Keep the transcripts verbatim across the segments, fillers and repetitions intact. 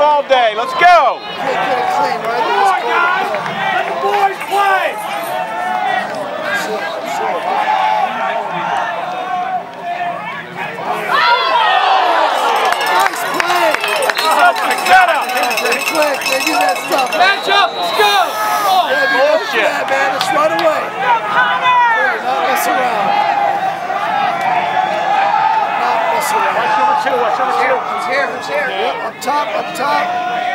all day. Let's go. Get it clean, right? Come on, guys. Let the boys play. Nice play. Set up. They're quick. They do that stuff. Match up. Let's go. Yeah, be Bullshit. that, man. It's right away. Yeah, not mess around. Not mess around. Watch number two. Watch number two. Who's here? Who's here? Yep. Up top. Up top.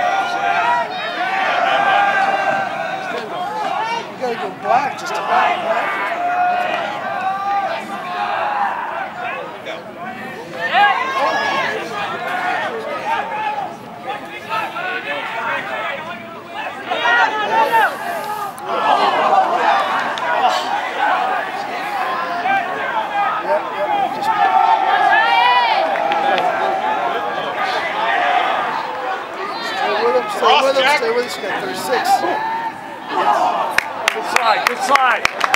You gotta go black just to back, right? Stay with him, stay with us, you got thirty-six. Good slide, good slide.